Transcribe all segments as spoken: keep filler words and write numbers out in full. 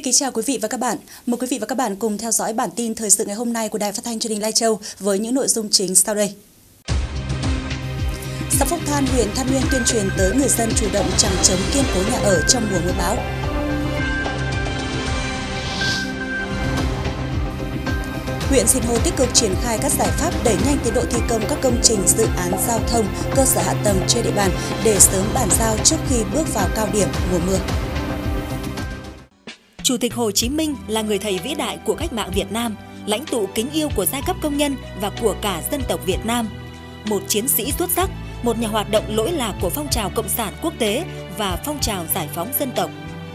kính chào quý vị và các bạn. Mời quý vị và các bạn cùng theo dõi bản tin thời sự ngày hôm nay của Đài Phát thanh Truyền hình Lai Châu với những nội dung chính sau đây. Xã Phúc Than, huyện Than Uyên tuyên truyền tới người dân chủ động chằng chống kiên cố nhà ở trong mùa mưa bão. Huyện Sinh Hồ tích cực triển khai các giải pháp đẩy nhanh tiến độ thi công các công trình dự án giao thông, cơ sở hạ tầng trên địa bàn để sớm bàn giao trước khi bước vào cao điểm mùa mưa. Chủ tịch Hồ Chí Minh là người thầy vĩ đại của cách mạng Việt Nam, lãnh tụ kính yêu của giai cấp công nhân và của cả dân tộc Việt Nam. Một chiến sĩ xuất sắc, một nhà hoạt động lỗi lạc của phong trào cộng sản quốc tế và phong trào giải phóng dân tộc.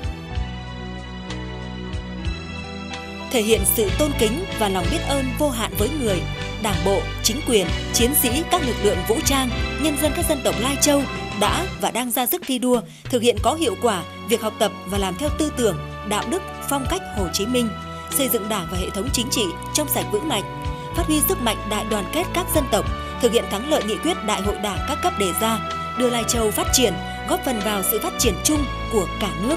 Thể hiện sự tôn kính và lòng biết ơn vô hạn với người, Đảng bộ, chính quyền, chiến sĩ các lực lượng vũ trang, nhân dân các dân tộc Lai Châu đã và đang ra sức thi đua, thực hiện có hiệu quả việc học tập và làm theo tư tưởng, đạo đức, phong cách Hồ Chí Minh, xây dựng Đảng và hệ thống chính trị trong sạch vững mạnh, phát huy sức mạnh đại đoàn kết các dân tộc, thực hiện thắng lợi nghị quyết Đại hội Đảng các cấp đề ra, đưa Lai Châu phát triển, góp phần vào sự phát triển chung của cả nước.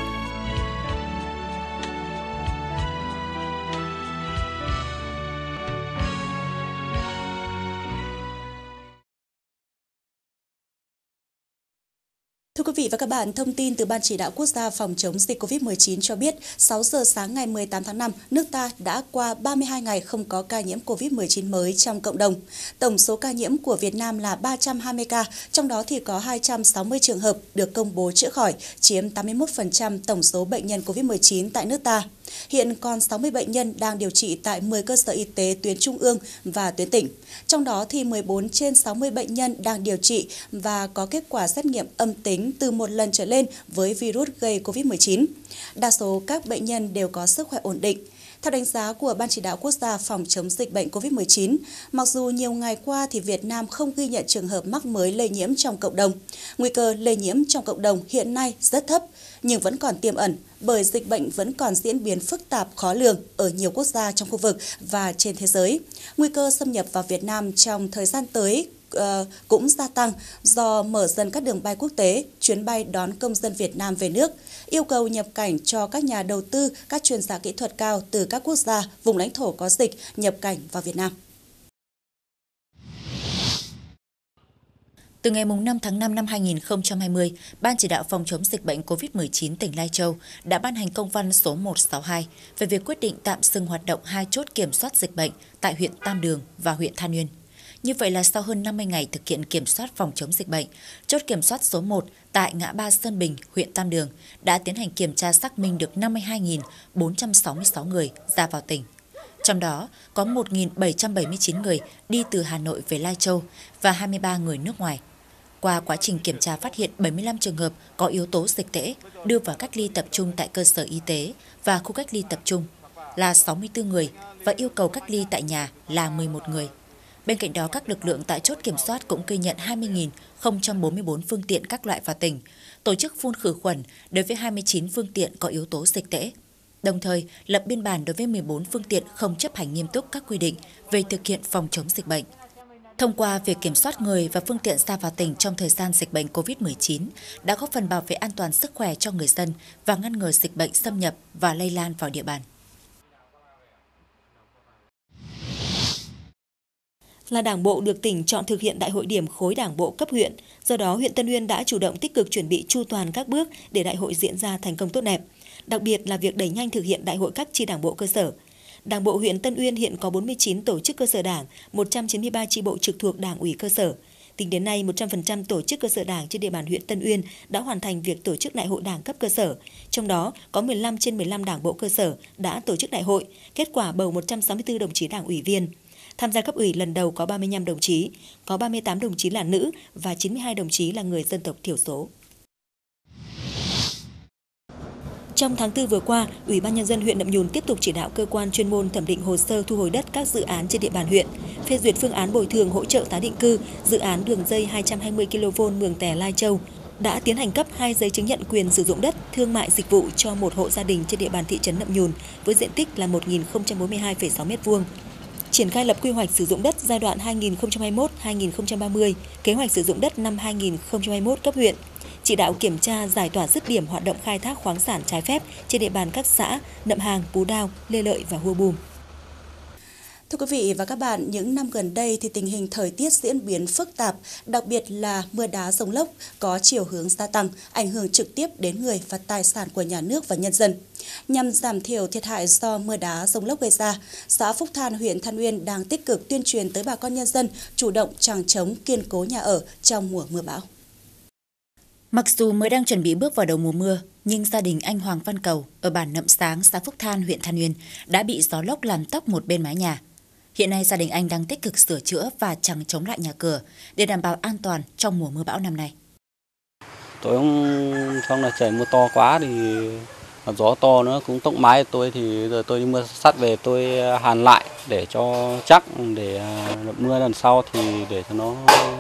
Thưa quý vị và các bạn, thông tin từ Ban Chỉ đạo Quốc gia phòng chống dịch Covid mười chín cho biết, sáu giờ sáng ngày mười tám tháng năm, nước ta đã qua ba mươi hai ngày không có ca nhiễm Covid mười chín mới trong cộng đồng. Tổng số ca nhiễm của Việt Nam là ba trăm hai mươi ca, trong đó thì có hai trăm sáu mươi trường hợp được công bố chữa khỏi, chiếm tám mươi mốt phần trăm tổng số bệnh nhân Covid mười chín tại nước ta. Hiện còn sáu mươi bệnh nhân đang điều trị tại mười cơ sở y tế tuyến trung ương và tuyến tỉnh. Trong đó thì mười bốn trên sáu mươi bệnh nhân đang điều trị và có kết quả xét nghiệm âm tính từ một lần trở lên với virus gây Covid mười chín. Đa số các bệnh nhân đều có sức khỏe ổn định. Theo đánh giá của Ban Chỉ đạo Quốc gia phòng chống dịch bệnh Covid mười chín, mặc dù nhiều ngày qua thì Việt Nam không ghi nhận trường hợp mắc mới lây nhiễm trong cộng đồng, nguy cơ lây nhiễm trong cộng đồng hiện nay rất thấp, nhưng vẫn còn tiềm ẩn bởi dịch bệnh vẫn còn diễn biến phức tạp khó lường ở nhiều quốc gia trong khu vực và trên thế giới. Nguy cơ xâm nhập vào Việt Nam trong thời gian tới uh, cũng gia tăng do mở dần các đường bay quốc tế, chuyến bay đón công dân Việt Nam về nước, yêu cầu nhập cảnh cho các nhà đầu tư, các chuyên gia kỹ thuật cao từ các quốc gia, vùng lãnh thổ có dịch nhập cảnh vào Việt Nam. Từ ngày năm tháng năm năm hai nghìn không trăm hai mươi, Ban Chỉ đạo phòng chống dịch bệnh Covid mười chín tỉnh Lai Châu đã ban hành công văn số một trăm sáu mươi hai về việc quyết định tạm dừng hoạt động hai chốt kiểm soát dịch bệnh tại huyện Tam Đường và huyện Than Uyên. Như vậy là sau hơn năm mươi ngày thực hiện kiểm soát phòng chống dịch bệnh, chốt kiểm soát số một tại ngã ba Sơn Bình, huyện Tam Đường đã tiến hành kiểm tra xác minh được năm mươi hai nghìn bốn trăm sáu mươi sáu người ra vào tỉnh. Trong đó có một nghìn bảy trăm bảy mươi chín người đi từ Hà Nội về Lai Châu và hai mươi ba người nước ngoài. Qua quá trình kiểm tra phát hiện bảy mươi lăm trường hợp có yếu tố dịch tễ đưa vào cách ly tập trung tại cơ sở y tế và khu cách ly tập trung là sáu mươi tư người và yêu cầu cách ly tại nhà là mười một người. Bên cạnh đó, các lực lượng tại chốt kiểm soát cũng ghi nhận hai mươi nghìn không trăm bốn mươi tư phương tiện các loại vào tỉnh, tổ chức phun khử khuẩn đối với hai mươi chín phương tiện có yếu tố dịch tễ. Đồng thời, lập biên bản đối với mười bốn phương tiện không chấp hành nghiêm túc các quy định về thực hiện phòng chống dịch bệnh. Thông qua việc kiểm soát người và phương tiện ra vào tỉnh trong thời gian dịch bệnh Covid mười chín đã góp phần bảo vệ an toàn sức khỏe cho người dân và ngăn ngừa dịch bệnh xâm nhập và lây lan vào địa bàn. Là đảng bộ được tỉnh chọn thực hiện đại hội điểm khối đảng bộ cấp huyện, do đó huyện Tân Uyên đã chủ động tích cực chuẩn bị chu toàn các bước để đại hội diễn ra thành công tốt đẹp, đặc biệt là việc đẩy nhanh thực hiện đại hội các chi đảng bộ cơ sở. Đảng bộ huyện Tân Uyên hiện có bốn mươi chín tổ chức cơ sở đảng, một trăm chín mươi ba chi bộ trực thuộc Đảng ủy cơ sở. Tính đến nay, một trăm phần trăm tổ chức cơ sở đảng trên địa bàn huyện Tân Uyên đã hoàn thành việc tổ chức đại hội đảng cấp cơ sở. Trong đó, có mười lăm trên mười lăm đảng bộ cơ sở đã tổ chức đại hội, kết quả bầu một trăm sáu mươi tư đồng chí đảng ủy viên. Tham gia cấp ủy lần đầu có ba mươi lăm đồng chí, có ba mươi tám đồng chí là nữ và chín mươi hai đồng chí là người dân tộc thiểu số. Trong tháng tư vừa qua, Ủy ban Nhân dân huyện Nậm Nhùn tiếp tục chỉ đạo cơ quan chuyên môn thẩm định hồ sơ thu hồi đất các dự án trên địa bàn huyện, phê duyệt phương án bồi thường hỗ trợ tái định cư dự án đường dây hai trăm hai mươi ki lô vôn Mường Tè Lai Châu, đã tiến hành cấp hai giấy chứng nhận quyền sử dụng đất thương mại dịch vụ cho một hộ gia đình trên địa bàn thị trấn Nậm Nhùn với diện tích là một nghìn không trăm bốn mươi hai phẩy sáu mét vuông. Triển khai lập quy hoạch sử dụng đất giai đoạn hai nghìn không trăm hai mươi mốt đến hai nghìn không trăm ba mươi, kế hoạch sử dụng đất năm hai nghìn không trăm hai mươi mốt cấp huyện. chỉ đạo kiểm tra giải tỏa dứt điểm hoạt động khai thác khoáng sản trái phép trên địa bàn các xã Nậm Hàng, Pú Đao, Lê Lợi và Hua Bùm. Thưa quý vị và các bạn, những năm gần đây thì tình hình thời tiết diễn biến phức tạp, đặc biệt là mưa đá dông lốc có chiều hướng gia tăng, ảnh hưởng trực tiếp đến người và tài sản của nhà nước và nhân dân. Nhằm giảm thiểu thiệt hại do mưa đá dông lốc gây ra, xã Phúc Than, huyện Than Uyên đang tích cực tuyên truyền tới bà con nhân dân chủ động chằng chống kiên cố nhà ở trong mùa mưa bão. Mặc dù mới đang chuẩn bị bước vào đầu mùa mưa, nhưng gia đình anh Hoàng Văn Cầu ở bản Nậm Sáng, xã Phúc Than, huyện Than Uyên đã bị gió lốc làm tốc một bên mái nhà. Hiện nay gia đình anh đang tích cực sửa chữa và chằng chống lại nhà cửa để đảm bảo an toàn trong mùa mưa bão năm nay. Tối hôm xong là trời mưa to quá thì gió to nữa cũng tốc mái tôi, thì giờ tôi đi mua sắt về tôi hàn lại để cho chắc, để mưa lần sau thì để cho nó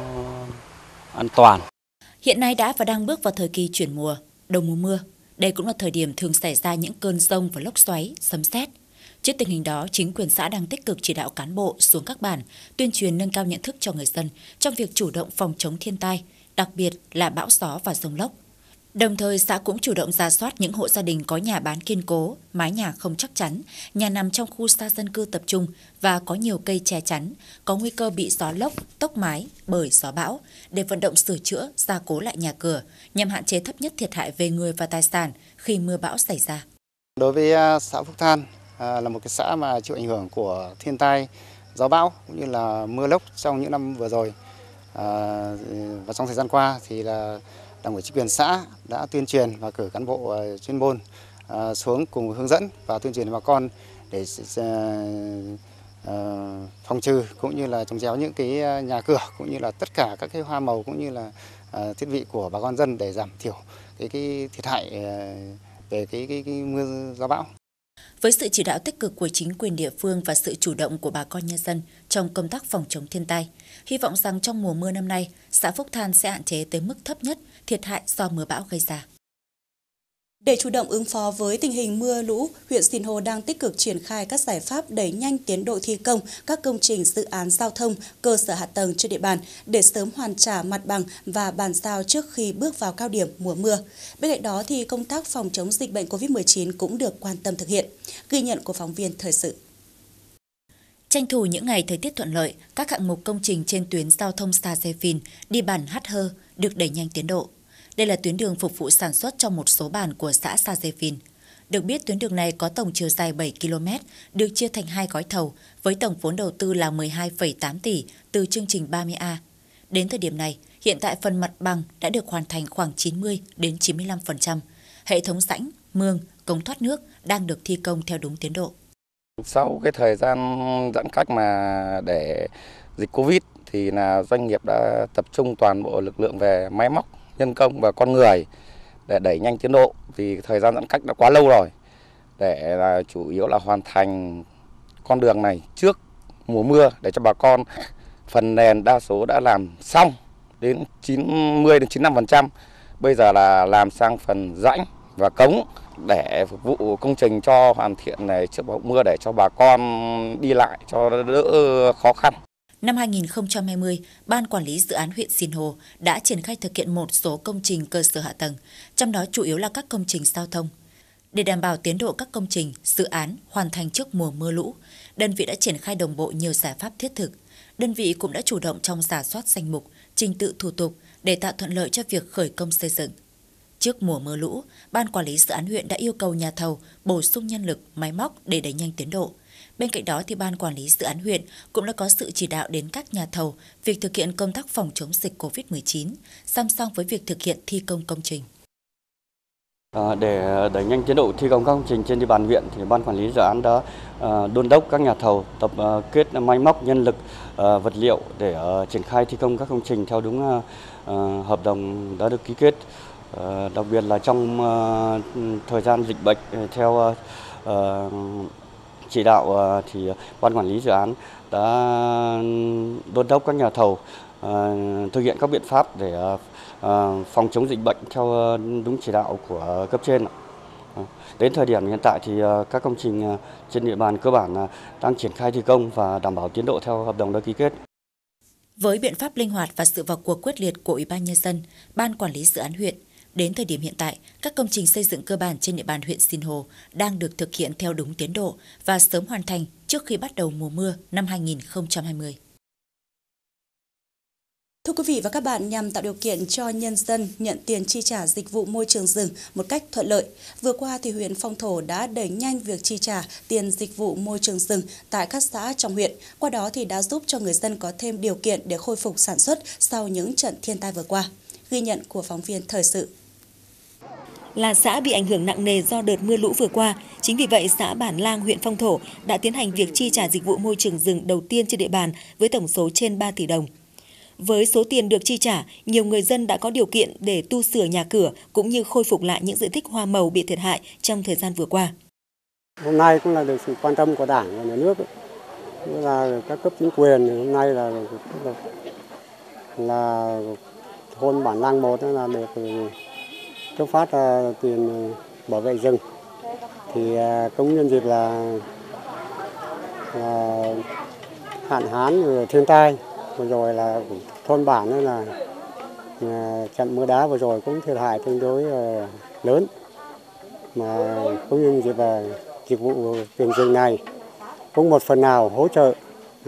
an toàn. Hiện nay đã và đang bước vào thời kỳ chuyển mùa, đầu mùa mưa. Đây cũng là thời điểm thường xảy ra những cơn dông và lốc xoáy, sấm sét. Trước tình hình đó, chính quyền xã đang tích cực chỉ đạo cán bộ xuống các bản, tuyên truyền nâng cao nhận thức cho người dân trong việc chủ động phòng chống thiên tai, đặc biệt là bão gió và dông lốc. Đồng thời, xã cũng chủ động rà soát những hộ gia đình có nhà bán kiên cố, mái nhà không chắc chắn, nhà nằm trong khu xa dân cư tập trung và có nhiều cây che chắn, có nguy cơ bị gió lốc, tốc mái bởi gió bão, để vận động sửa chữa, gia cố lại nhà cửa, nhằm hạn chế thấp nhất thiệt hại về người và tài sản khi mưa bão xảy ra. Đối với xã Phúc Than, À, là một cái xã mà chịu ảnh hưởng của thiên tai, gió bão cũng như là mưa lốc trong những năm vừa rồi, à, và trong thời gian qua thì là Đảng ủy chính quyền xã đã tuyên truyền và cử cán bộ uh, chuyên môn uh, xuống cùng hướng dẫn và tuyên truyền bà con để uh, uh, phòng trừ cũng như là chống chéo những cái nhà cửa cũng như là tất cả các cái hoa màu cũng như là uh, thiết bị của bà con dân để giảm thiểu cái cái thiệt hại uh, về cái, cái, cái mưa gió bão. Với sự chỉ đạo tích cực của chính quyền địa phương và sự chủ động của bà con nhân dân trong công tác phòng chống thiên tai, hy vọng rằng trong mùa mưa năm nay, xã Phúc Than sẽ hạn chế tới mức thấp nhất thiệt hại do mưa bão gây ra. Để chủ động ứng phó với tình hình mưa lũ, huyện Sìn Hồ đang tích cực triển khai các giải pháp đẩy nhanh tiến độ thi công các công trình dự án giao thông, cơ sở hạ tầng trên địa bàn để sớm hoàn trả mặt bằng và bàn giao trước khi bước vào cao điểm mùa mưa. Bên cạnh đó thì công tác phòng chống dịch bệnh Covid mười chín cũng được quan tâm thực hiện. Ghi nhận của phóng viên thời sự. Tranh thủ những ngày thời tiết thuận lợi, các hạng mục công trình trên tuyến giao thông Sa Dê Phìn đi bản Hát Hơ được đẩy nhanh tiến độ. Đây là tuyến đường phục vụ sản xuất trong một số bản của xã Sa Dê Phìn. Được biết, tuyến đường này có tổng chiều dài bảy ki lô mét, được chia thành hai gói thầu với tổng vốn đầu tư là mười hai phẩy tám tỷ từ chương trình ba mươi A. Đến thời điểm này, hiện tại phần mặt bằng đã được hoàn thành khoảng chín mươi đến chín mươi lăm phần trăm. Hệ thống rãnh, mương, cống thoát nước đang được thi công theo đúng tiến độ. Sau cái thời gian giãn cách mà để dịch Covid thì là doanh nghiệp đã tập trung toàn bộ lực lượng về máy móc, nhân công và con người để đẩy nhanh tiến độ, vì thời gian giãn cách đã quá lâu rồi, để là chủ yếu là hoàn thành con đường này trước mùa mưa để cho bà con. Phần nền đa số đã làm xong đến chín mươi đến chín mươi lăm phần trăm. Bây giờ là làm sang phần rãnh và cống để phục vụ công trình cho hoàn thiện này trước mùa mưa để cho bà con đi lại cho đỡ khó khăn. Năm hai nghìn không trăm hai mươi, Ban Quản lý Dự án huyện Sìn Hồ đã triển khai thực hiện một số công trình cơ sở hạ tầng, trong đó chủ yếu là các công trình giao thông. Để đảm bảo tiến độ các công trình, dự án hoàn thành trước mùa mưa lũ, đơn vị đã triển khai đồng bộ nhiều giải pháp thiết thực. Đơn vị cũng đã chủ động trong rà soát danh mục, trình tự thủ tục để tạo thuận lợi cho việc khởi công xây dựng. Trước mùa mưa lũ, Ban Quản lý Dự án huyện đã yêu cầu nhà thầu bổ sung nhân lực, máy móc để đẩy nhanh tiến độ. Bên cạnh đó, thì Ban Quản lý Dự án huyện cũng đã có sự chỉ đạo đến các nhà thầu việc thực hiện công tác phòng chống dịch Covid mười chín, song song với việc thực hiện thi công công trình. À, để đẩy nhanh tiến độ thi công các công trình trên địa bàn huyện, thì Ban Quản lý Dự án đã à, đôn đốc các nhà thầu tập à, kết máy móc, nhân lực, à, vật liệu để à, triển khai thi công các công trình theo đúng à, à, hợp đồng đã được ký kết. À, đặc biệt là trong à, thời gian dịch bệnh theo à, chỉ đạo à, thì Ban Quản lý Dự án đã đôn đốc các nhà thầu à, thực hiện các biện pháp để à, à, phòng chống dịch bệnh theo đúng chỉ đạo của cấp trên. À, đến thời điểm hiện tại thì à, các công trình à, trên địa bàn cơ bản à, đang triển khai thi công và đảm bảo tiến độ theo hợp đồng đã ký kết. Với biện pháp linh hoạt và sự vào cuộc quyết liệt của Ủy ban Nhân dân, Ban Quản lý Dự án huyện, Đến thời điểm hiện tại, các công trình xây dựng cơ bản trên địa bàn huyện Sinh Hồ đang được thực hiện theo đúng tiến độ và sớm hoàn thành trước khi bắt đầu mùa mưa năm hai nghìn không trăm hai mươi. Thưa quý vị và các bạn, nhằm tạo điều kiện cho nhân dân nhận tiền chi trả dịch vụ môi trường rừng một cách thuận lợi, vừa qua thì huyện Phong Thổ đã đẩy nhanh việc chi trả tiền dịch vụ môi trường rừng tại các xã trong huyện. Qua đó thì đã giúp cho người dân có thêm điều kiện để khôi phục sản xuất sau những trận thiên tai vừa qua. Ghi nhận của phóng viên Thời sự. Là xã bị ảnh hưởng nặng nề do đợt mưa lũ vừa qua, chính vì vậy xã Bản Lang, huyện Phong Thổ đã tiến hành việc chi trả dịch vụ môi trường rừng đầu tiên trên địa bàn với tổng số trên ba tỷ đồng. Với số tiền được chi trả, nhiều người dân đã có điều kiện để tu sửa nhà cửa cũng như khôi phục lại những diện tích hoa màu bị thiệt hại trong thời gian vừa qua. Hôm nay cũng là được sự quan tâm của Đảng và Nhà nước, là các cấp chính quyền. Hôm nay là là, là thôn Bản Lang một là được cấp phát tiền bảo vệ rừng. Thì cũng nhân dịp là, là hạn hán thiên tai vừa rồi là thôn bản đó là, là trận mưa đá vừa rồi cũng thiệt hại tương đối uh, lớn, mà cũng như dịp là dịch vụ tiền rừng này cũng một phần nào hỗ trợ uh,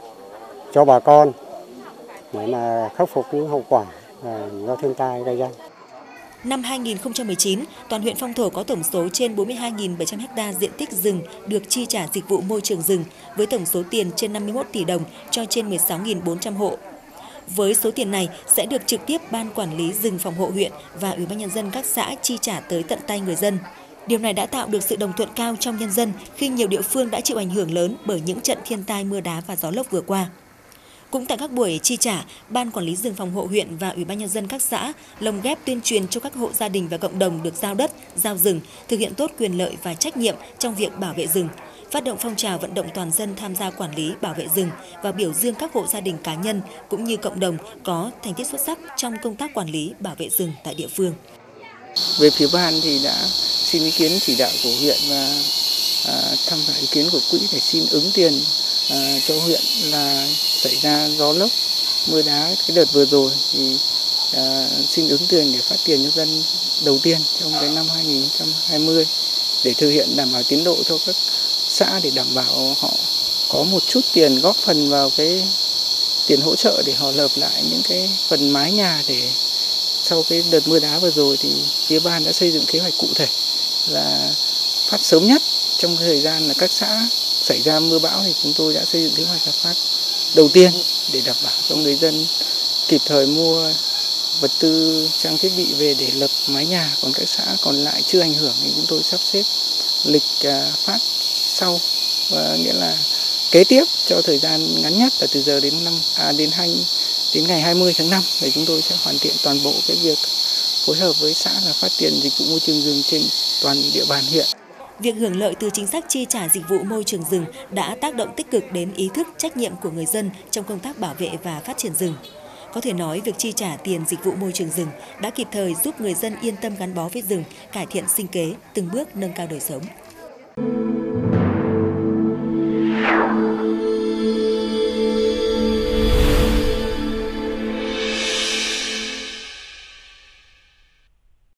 cho bà con để mà khắc phục những hậu quả uh, do thiên tai gây ra. Năm hai nghìn không trăm mười chín, toàn huyện Phong Thổ có tổng số trên bốn mươi hai nghìn bảy trăm ha diện tích rừng được chi trả dịch vụ môi trường rừng với tổng số tiền trên năm mươi mốt tỷ đồng cho trên mười sáu nghìn bốn trăm hộ. Với số tiền này sẽ được trực tiếp Ban Quản lý rừng phòng hộ huyện và Ủy ban nhân dân các xã chi trả tới tận tay người dân. Điều này đã tạo được sự đồng thuận cao trong nhân dân khi nhiều địa phương đã chịu ảnh hưởng lớn bởi những trận thiên tai mưa đá và gió lốc vừa qua. Cũng tại các buổi chi trả, Ban Quản lý rừng phòng hộ huyện và Ủy ban nhân dân các xã lồng ghép tuyên truyền cho các hộ gia đình và cộng đồng được giao đất, giao rừng, thực hiện tốt quyền lợi và trách nhiệm trong việc bảo vệ rừng, phát động phong trào vận động toàn dân tham gia quản lý bảo vệ rừng và biểu dương các hộ gia đình cá nhân cũng như cộng đồng có thành tích xuất sắc trong công tác quản lý bảo vệ rừng tại địa phương. Về phía ban thì đã xin ý kiến chỉ đạo của huyện và à, tham khảo ý kiến của quỹ để xin ứng tiền à, cho huyện là xảy ra gió lốc, mưa đá cái đợt vừa rồi thì à, xin ứng tiền để phát tiền cho dân đầu tiên trong cái năm hai nghìn không trăm hai mươi để thực hiện đảm bảo tiến độ cho các xã để đảm bảo họ có một chút tiền góp phần vào cái tiền hỗ trợ để họ lợp lại những cái phần mái nhà để sau cái đợt mưa đá vừa rồi thì phía ban đã xây dựng kế hoạch cụ thể là phát sớm nhất trong thời gian là các xã xảy ra mưa bão thì chúng tôi đã xây dựng kế hoạch là phát đầu tiên để đảm bảo cho người dân kịp thời mua vật tư trang thiết bị về để lợp mái nhà, còn các xã còn lại chưa ảnh hưởng thì chúng tôi sắp xếp lịch phát sau, và nghĩa là kế tiếp cho thời gian ngắn nhất là từ giờ đến năm à, đến hai đến ngày hai mươi tháng năm để chúng tôi sẽ hoàn thiện toàn bộ cái việc phối hợp với xã là phát tiền dịch vụ môi trường rừng trên toàn địa bàn huyện. Việc hưởng lợi từ chính sách chi trả dịch vụ môi trường rừng đã tác động tích cực đến ý thức trách nhiệm của người dân trong công tác bảo vệ và phát triển rừng. Có thể nói việc chi trả tiền dịch vụ môi trường rừng đã kịp thời giúp người dân yên tâm gắn bó với rừng, cải thiện sinh kế, từng bước nâng cao đời sống.